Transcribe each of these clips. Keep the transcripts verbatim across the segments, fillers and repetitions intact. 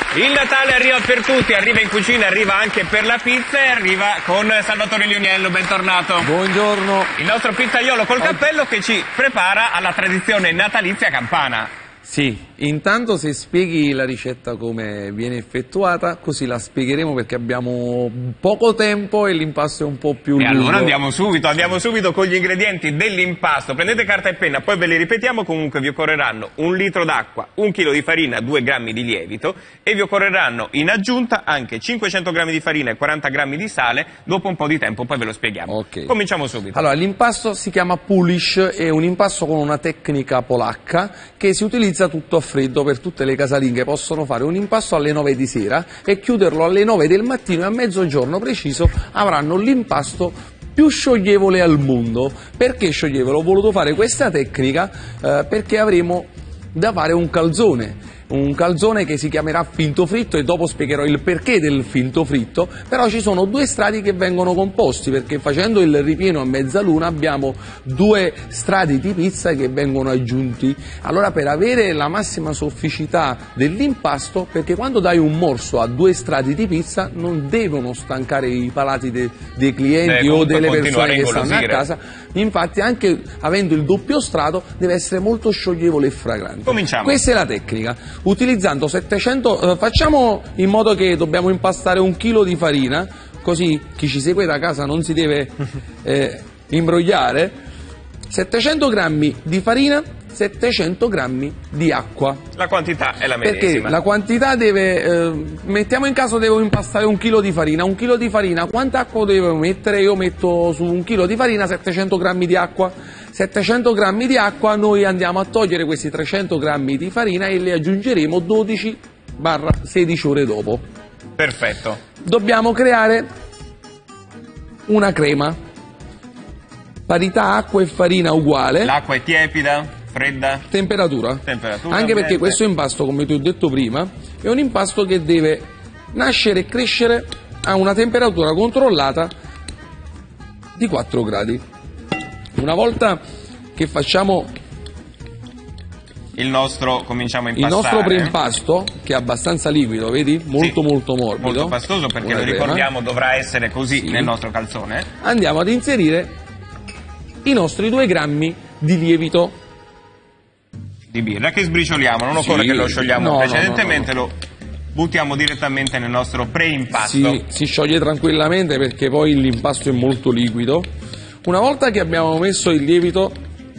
Il Natale arriva per tutti, arriva in cucina, arriva anche per la pizza e arriva con Salvatore Lioniello, bentornato. Buongiorno. Il nostro pizzaiolo col cappello che ci prepara alla tradizione natalizia campana. Sì, intanto se spieghi la ricetta come viene effettuata, così la spiegheremo perché abbiamo poco tempo e l'impasto è un po' più e lungo. E allora andiamo subito, andiamo subito con gli ingredienti dell'impasto. Prendete carta e penna, poi ve li ripetiamo. Comunque vi occorreranno un litro d'acqua, un chilo di farina, due grammi di lievito e vi occorreranno in aggiunta anche cinquecento grammi di farina e quaranta grammi di sale. Dopo un po' di tempo poi ve lo spieghiamo. Okay. Cominciamo subito. Allora, l'impasto si chiama Polish, è un impasto con una tecnica polacca che si utilizza tutto a freddo. Per tutte le casalinghe possono fare un impasto alle nove di sera e chiuderlo alle nove del mattino e a mezzogiorno preciso avranno l'impasto più scioglievole al mondo. Perché scioglievole? Ho voluto fare questa tecnica eh, perché avremo da fare un calzone. Un calzone che si chiamerà finto fritto e dopo spiegherò il perché del finto fritto, però ci sono due strati che vengono composti perché facendo il ripieno a mezzaluna abbiamo due strati di pizza che vengono aggiunti. Allora per avere la massima sofficità dell'impasto, perché quando dai un morso a due strati di pizza non devono stancare i palati de, dei clienti Beh, o delle persone che stanno stanno a casa, infatti anche avendo il doppio strato deve essere molto scioglievole e fragrante. Cominciamo. Questa è la tecnica. Utilizzando settecento, eh, facciamo in modo che dobbiamo impastare un chilo di farina, così chi ci segue da casa non si deve eh, imbrogliare. settecento grammi di farina, settecento grammi di acqua. La quantità è la medesima. Perché la quantità deve, eh, mettiamo in caso devo impastare un chilo di farina, un chilo di farina, quanta acqua devo mettere? Io metto su un chilo di farina settecento grammi di acqua. settecento grammi di acqua, noi andiamo a togliere questi trecento grammi di farina e le aggiungeremo dodici sedici ore dopo. Perfetto. Dobbiamo creare una crema, parità acqua e farina uguale. L'acqua è tiepida, fredda? Temperatura. Temperatura. Anche perché ambiente. questo impasto, come ti ho detto prima, è un impasto che deve nascere e crescere a una temperatura controllata di quattro gradi. Una volta che facciamo il nostro, cominciamo a il impastare. nostro preimpasto, che è abbastanza liquido, vedi? Molto sì, molto morbido. Molto pastoso perché lo ricordiamo dovrà essere così sì. nel nostro calzone. Andiamo ad inserire i nostri due grammi di lievito. Di birra che sbricioliamo, non occorre sì. che lo sciogliamo no, precedentemente, no, no, no. lo buttiamo direttamente nel nostro preimpasto. Si, si scioglie tranquillamente perché poi l'impasto è molto liquido. Una volta che abbiamo messo il lievito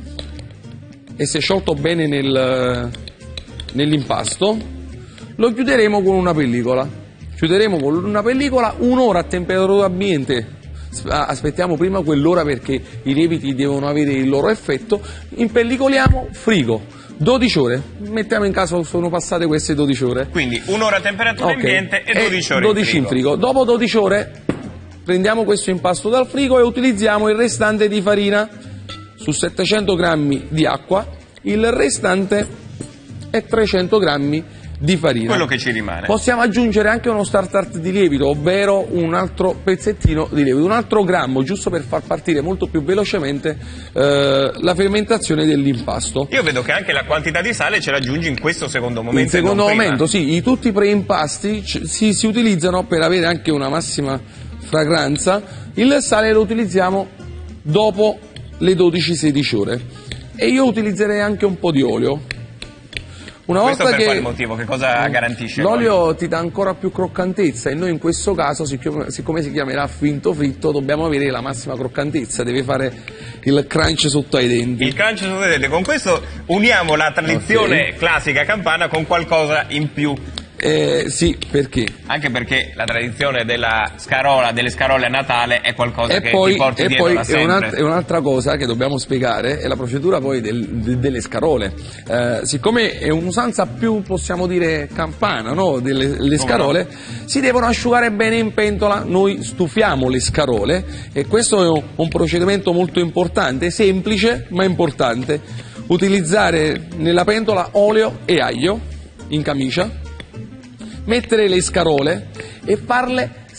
e si è sciolto bene nel, nell'impasto, lo chiuderemo con una pellicola. Chiuderemo con una pellicola un'ora a temperatura ambiente. Aspettiamo prima quell'ora perché i lieviti devono avere il loro effetto. Impellicoliamo, frigo. dodici ore. Mettiamo in caso sono passate queste dodici ore. Quindi un'ora a temperatura okay. ambiente e dodici ore dodici in frigo. in frigo. Dopo dodici ore prendiamo questo impasto dal frigo e utilizziamo il restante di farina su settecento grammi di acqua, il restante è trecento grammi di farina. Quello che ci rimane. Possiamo aggiungere anche uno start-up di lievito, ovvero un altro pezzettino di lievito, un altro grammo, giusto per far partire molto più velocemente eh, la fermentazione dell'impasto. Io vedo che anche la quantità di sale ce la aggiungi in questo secondo momento. In secondo non momento, prima. sì, i, tutti i preimpasti si, si utilizzano per avere anche una massima fragranza. Il sale lo utilizziamo dopo le dodici sedici ore e io utilizzerei anche un po' di olio. Una Questo volta per che quale motivo? Che cosa garantisce? L'olio ti dà ancora più croccantezza e noi in questo caso, siccome, siccome si chiamerà finto fritto, dobbiamo avere la massima croccantezza, deve fare il crunch sotto ai denti. Il crunch sotto ai denti, con questo uniamo la tradizione okay. classica campana con qualcosa in più. Eh, sì, perché? Anche perché la tradizione della scarola, delle scarole a Natale è qualcosa e che poi, ti porti e dietro poi da sempre. E un'altra cosa che dobbiamo spiegare è la procedura poi del, de, delle scarole. Eh, siccome è un'usanza più, possiamo dire, campana, no? Delle le scarole, no? Si devono asciugare bene in pentola, noi stufiamo le scarole e questo è un, un procedimento molto importante, semplice ma importante. Utilizzare nella pentola olio e aglio in camicia, mettere le scarole e farle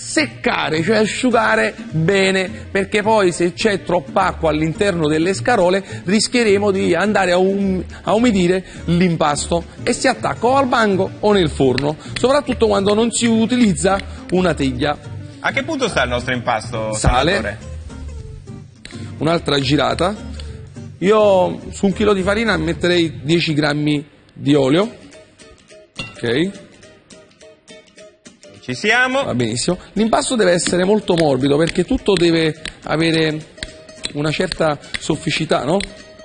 seccare, cioè asciugare bene, perché poi se c'è troppa acqua all'interno delle scarole rischieremo di andare a, um a umidire l'impasto e si attacca o al banco o nel forno, soprattutto quando non si utilizza una teglia. A che punto sta il nostro impasto? Sale, senatore? Un'altra girata. Io su un chilo di farina metterei dieci grammi di olio. Ok. Ci siamo. Va benissimo. L'impasto deve essere molto morbido perché tutto deve avere una certa sofficità, no?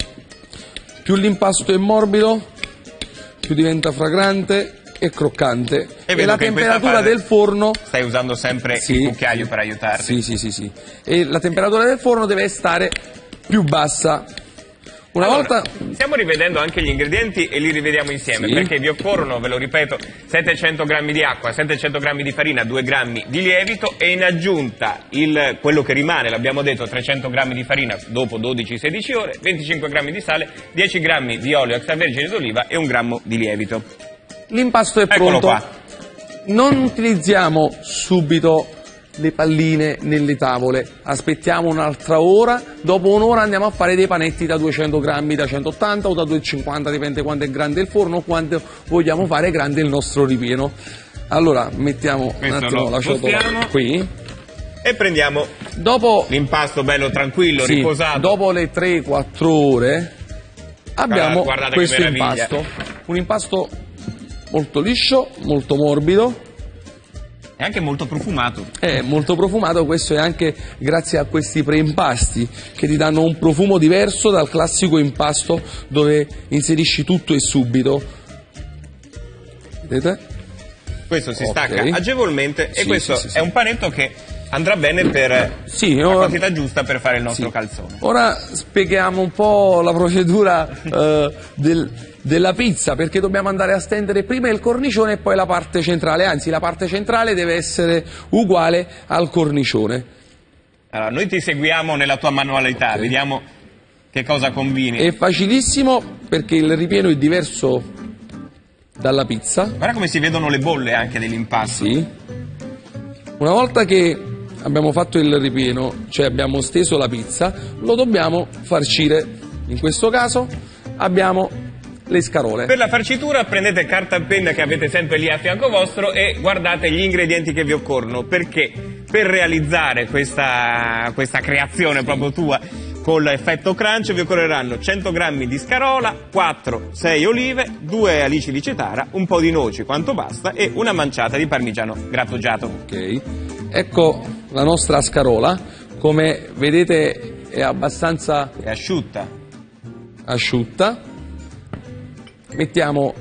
Più l'impasto è morbido, più diventa fragrante e croccante. E, e la temperatura del forno... Stai usando sempre sì, il cucchiaio per aiutarti. Sì, sì, sì, sì. E la temperatura del forno deve stare più bassa. Una allora, volta... stiamo rivedendo anche gli ingredienti e li rivediamo insieme, sì. Perché vi occorrono, ve lo ripeto, settecento grammi di acqua, settecento grammi di farina, due grammi di lievito e in aggiunta il, quello che rimane, l'abbiamo detto, trecento grammi di farina dopo dodici sedici ore, venticinque grammi di sale, dieci grammi di olio extravergine d'oliva e un grammo di lievito. L'impasto è Eccolo pronto. qua. Non utilizziamo subito le palline nelle tavole, aspettiamo un'altra ora, dopo un'ora andiamo a fare dei panetti da duecento grammi, da centottanta o da duecentocinquanta, dipende quanto è grande il forno o quanto vogliamo fare grande il nostro ripieno. Allora mettiamo Questo un attimo la ciotola qui e prendiamo dopo l'impasto bello tranquillo, sì, riposato. Dopo le tre quattro ore abbiamo Guardate questo che meraviglia. impasto, un impasto molto liscio, molto morbido. È anche molto profumato. È molto profumato, questo è anche grazie a questi preimpasti che ti danno un profumo diverso dal classico impasto dove inserisci tutto e subito. Vedete? Questo si Okay. stacca agevolmente e Sì, questo sì, sì, sì. è un panetto che andrà bene per Sì, la ora- quantità giusta per fare il nostro Sì. calzone. Ora spieghiamo un po' la procedura eh, del, della pizza, perché dobbiamo andare a stendere prima il cornicione e poi la parte centrale, anzi la parte centrale deve essere uguale al cornicione. Allora, noi ti seguiamo nella tua manualità, Ok. vediamo che cosa combini. È facilissimo perché il ripieno è diverso dalla pizza. Guarda come si vedono le bolle anche dell'impasto. Sì. Una volta che abbiamo fatto il ripieno, cioè abbiamo steso la pizza, lo dobbiamo farcire. In questo caso abbiamo le scarole. Per la farcitura prendete carta e penna che avete sempre lì a fianco vostro e guardate gli ingredienti che vi occorrono, perché per realizzare questa, questa creazione proprio tua con l'effetto crunch vi occorreranno cento grammi di scarola, quattro sei olive, due alici di cetara, un po' di noci quanto basta e una manciata di parmigiano grattugiato. Ok. Ecco la nostra scarola, come vedete è abbastanza È asciutta. asciutta. Mettiamo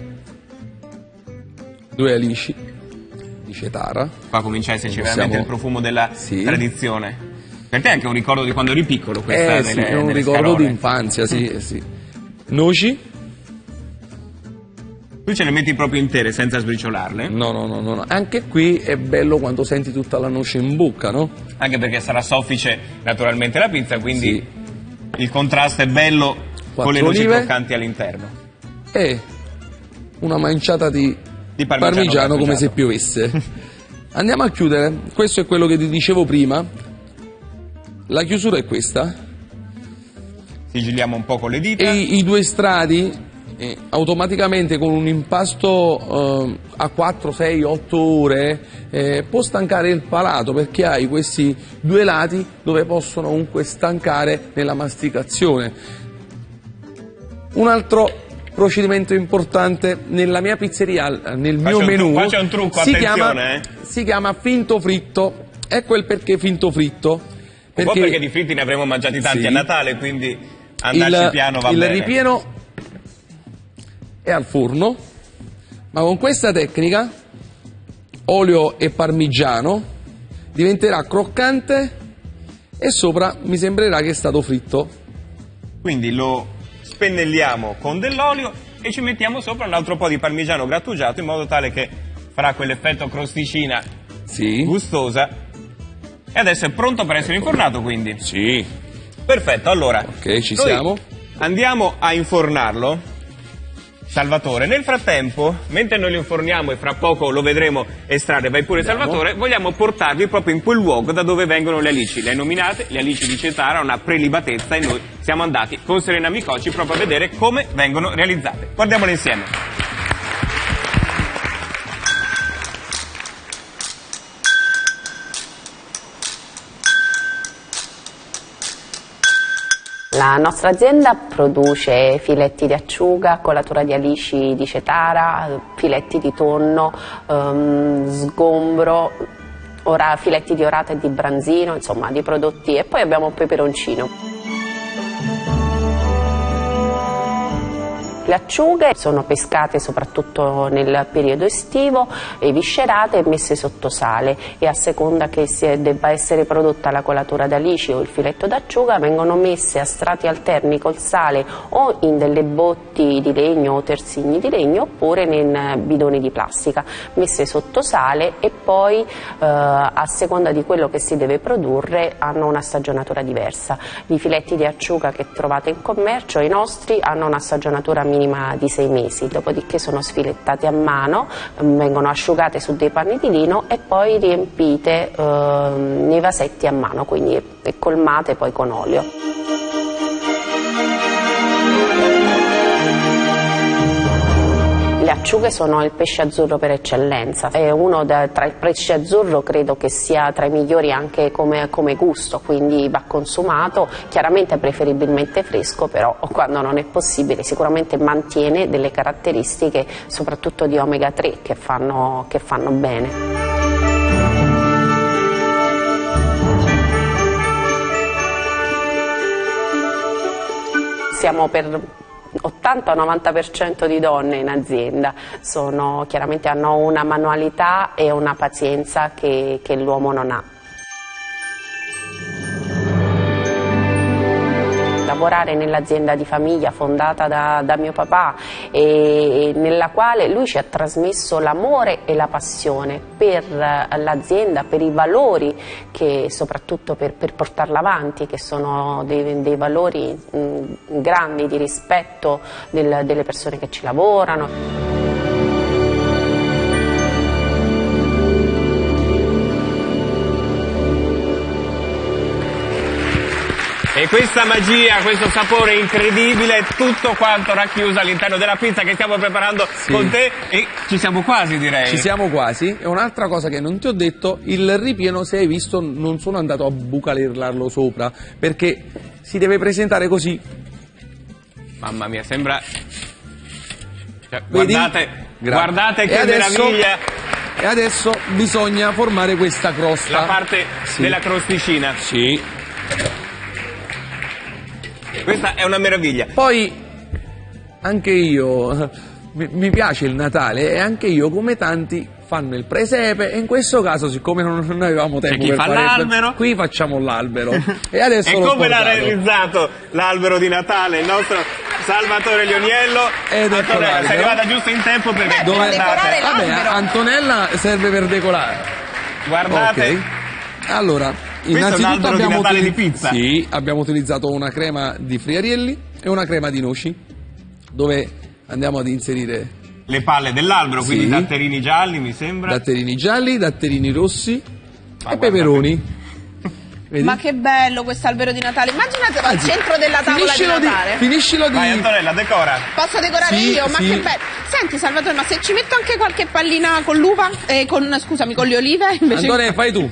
due alici di cetara. Qua comincia a esserci Possiamo- veramente il profumo della Sì. tradizione. Per te è anche un ricordo di quando eri piccolo questa Eh delle, sì, è un delle ricordo scarole. d'infanzia, sì, eh, sì. Noci? Tu ce le metti proprio intere senza sbriciolarle, No, no, no, no, no. Anche qui è bello quando senti tutta la noce in bocca, no? anche perché sarà soffice naturalmente la pizza, quindi Sì. il contrasto è bello con le Quattro noci olive. croccanti all'interno. E una manciata di, Di parmigiano parmigiano come se grattugiato. piovesse. Andiamo a chiudere. Questo è quello che ti dicevo prima. La chiusura è questa. Sigilliamo un po' con le dita. E i, i due strati eh, automaticamente con un impasto eh, a quattro, sei, otto ore eh, può stancare il palato, perché hai questi due lati dove possono comunque stancare nella masticazione. Un altro procedimento importante nella mia pizzeria, nel Qua mio c'è un menù, tru- qua c'è un trucco, si, attenzione, chiama, eh. si chiama finto fritto. Ecco il perché finto fritto. Un po' perché di fritti ne avremo mangiati tanti Sì. a Natale, quindi andarci il, piano va il bene. ripieno è al forno, ma con questa tecnica olio e parmigiano diventerà croccante e sopra mi sembrerà che è stato fritto. Quindi lo spennelliamo con dell'olio e ci mettiamo sopra un altro po' di parmigiano grattugiato in modo tale che farà quell'effetto crosticina Sì. gustosa. E adesso è pronto per essere infornato, quindi. Sì. Perfetto, allora. Ok, ci noi siamo. Andiamo a infornarlo Salvatore. Nel frattempo, mentre noi lo inforniamo e fra poco lo vedremo estrarre, vai pure Andiamo. Salvatore, vogliamo portarvi proprio in quel luogo da dove vengono le alici. Le hai nominate, le alici di Cetara, una prelibatezza, e noi siamo andati con Serena Micocci proprio a vedere come vengono realizzate. Guardiamole insieme. La nostra azienda produce filetti di acciuga, colatura di alici di Cetara, filetti di tonno, ehm, sgombro, ora, filetti di orata e di branzino, insomma di prodotti, e poi abbiamo un peperoncino. Le acciughe sono pescate soprattutto nel periodo estivo, e viscerate e messe sotto sale, e a seconda che si debba essere prodotta la colatura d'alici o il filetto d'acciuga vengono messe a strati alterni col sale o in delle botti di legno o terzigni di legno, oppure in bidoni di plastica, messe sotto sale, e poi eh, a seconda di quello che si deve produrre hanno una stagionatura diversa. I filetti di acciuga che trovate in commercio, i nostri, hanno una stagionatura minima di sei mesi, dopodiché sono sfilettati a mano, vengono asciugate su dei panni di lino e poi riempite eh, nei vasetti a mano, quindi colmate poi con olio. Le acciughe sono il pesce azzurro per eccellenza, è uno da, tra il pesce azzurro credo che sia tra i migliori anche come, come gusto, quindi va consumato, chiaramente preferibilmente fresco, però quando non è possibile sicuramente mantiene delle caratteristiche soprattutto di omega tre che fanno, che fanno bene. Siamo per ottanta novanta per cento di donne in azienda, sono, chiaramente hanno una manualità e una pazienza che, che l'uomo non ha. Lavorare nell'azienda di famiglia fondata da, da mio papà, e, e nella quale lui ci ha trasmesso l'amore e la passione per l'azienda, per i valori, che soprattutto per, per portarla avanti, che sono dei, dei valori mh, grandi di rispetto del, delle persone che ci lavorano. E questa magia, questo sapore incredibile, è tutto quanto racchiuso all'interno della pizza che stiamo preparando Sì. con te, e ci siamo quasi, direi. Ci siamo quasi. E un'altra cosa che non ti ho detto, il ripieno, se hai visto, non sono andato a bucalerlarlo sopra, perché si deve presentare così. Mamma mia, sembra... Cioè, Vedi? guardate, Gra- guardate E che adesso- meraviglia, E adesso bisogna formare questa crosta. la parte Sì. della crosticina. Sì. Questa è una meraviglia. Poi anche io, mi, mi piace il Natale, e anche io, come tanti, fanno il presepe, e in questo caso, siccome non, non avevamo tempo chi per fa fare il- l'albero. qui facciamo l'albero. E adesso E l'ho come l'ha portato. realizzato l'albero di Natale il nostro Salvatore Lioniello? Ed ecco Antonella, sei l'albero. arrivata giusto in tempo perché Beh, Dove- guardate, Vabbè, l'albero. Antonella serve per decorare. guardate. Ok. Allora, è un innanzitutto albero di abbiamo, Natale utili- di pizza. Sì, abbiamo utilizzato una crema di friarielli e una crema di noci, dove andiamo ad inserire Le palle dell'albero, Sì. quindi datterini gialli, mi sembra. datterini gialli, datterini rossi Ma e guarda peperoni. Vedi? Ma che bello questo albero di Natale, immaginatelo al Anzi, centro della tavola di finiscilo di, Natale. finiscilo di... Vai Antonella, decora. Posso decorare Sì, io? Ma sì. che bello. Senti Salvatore, ma se ci metto anche qualche pallina con l'uva, eh, con, scusami, con le olive invece... Antonella, fai tu.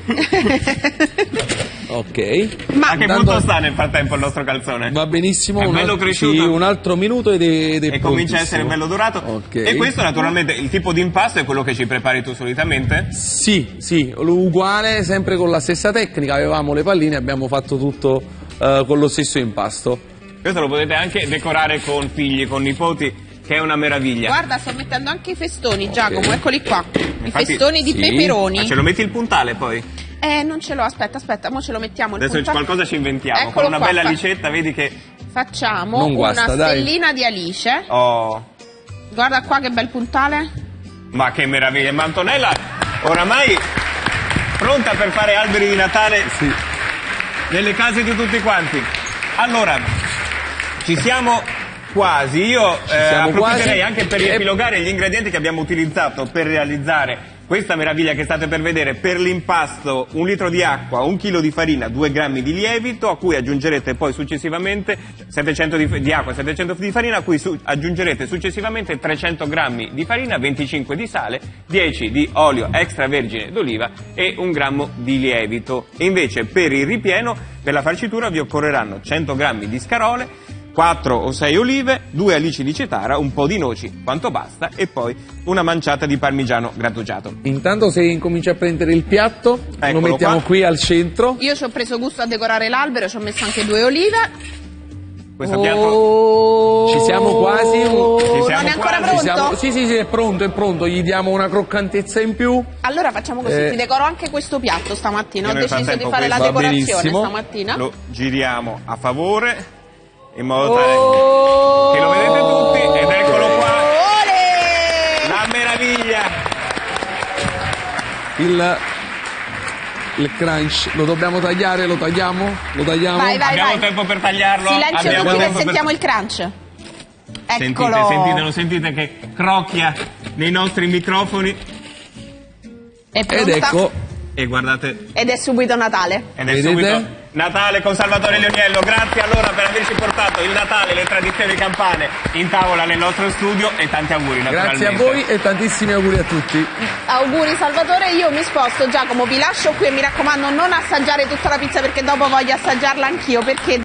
Ok. Ma A che Tanto- punto sta nel frattempo il nostro calzone? Va benissimo. È un bello al- cresciuto. Sì, un altro minuto ed è, ed è E comincia a prontissimo. essere bello dorato. Ok. E questo naturalmente, il tipo di impasto è quello che ci prepari tu solitamente? Sì, sì, uguale, sempre con la stessa tecnica. Avevamo le palline, abbiamo fatto tutto eh, con lo stesso impasto. Questo lo potete anche decorare con figli, con nipoti, che è una meraviglia. guarda, sto mettendo anche i festoni, Giacomo, eccoli qua. I Infatti- festoni di Sì. peperoni. Ma ce lo metti il puntale poi? Eh, non ce l'ho, aspetta, aspetta, mo ce lo mettiamo il Adesso punta- qualcosa ci inventiamo. Eccolo con una qua, bella fa- ricetta, vedi che... Facciamo Non guasta, una dai. stellina di alice. Oh, Guarda qua che bel puntale. ma che meraviglia. Ma Antonella, oramai pronta per fare alberi di Natale Sì. nelle case di tutti quanti. Allora, ci siamo Quasi, io eh, approfitterei quasi. anche per riepilogare gli ingredienti che abbiamo utilizzato per realizzare questa meraviglia che state per vedere. Per l'impasto un litro di acqua, un chilo di farina, due grammi di lievito, a cui aggiungerete poi successivamente settecento di, di acqua, settecento di farina, a cui su, aggiungerete successivamente trecento grammi di farina, venticinque di sale, dieci di olio extravergine d'oliva e un grammo di lievito. E invece per il ripieno, per la farcitura vi occorreranno cento grammi di scarole, quattro o sei olive, due alici di cetara, un po' di noci, quanto basta, e poi una manciata di parmigiano grattugiato. Intanto se incomincia a prendere il piatto, Eccolo lo mettiamo qua. qui al centro. Io ci ho preso gusto a decorare l'albero, ci ho messo anche due olive. Questo piatto Oh, Ci siamo quasi. Ci siamo non è ancora quasi. pronto? Ci siamo- sì, sì, sì, è pronto, è pronto. Gli diamo una croccantezza in più. Allora facciamo così, Eh. ti decoro anche questo piatto stamattina. Ho Io nel deciso di frattempo fare la questo va decorazione benissimo. stamattina. lo giriamo a favore, in modo tale Oh, che lo vedete tutti, ed eccolo qua, Ole! la meraviglia. Il, il crunch lo dobbiamo tagliare, lo tagliamo? Lo tagliamo? Vai, vai. Abbiamo tempo per tagliarlo? Silenzio Abbiamo tutti che tempo per- sentiamo il crunch. Sentite, Eccolo. sentite, lo sentite che crocchia nei nostri microfoni, È Ed pronta. ecco, e guardate, Ed è subito Natale. ed è Vedete? subito Natale con Salvatore Leoniello. Grazie allora per averci portato il Natale, le tradizioni campane in tavola nel nostro studio, e tanti auguri naturalmente. grazie a voi e tantissimi auguri a tutti. Auguri Salvatore, io mi sposto. Giacomo, vi lascio qui e mi raccomando non assaggiare tutta la pizza perché dopo voglio assaggiarla anch'io, perché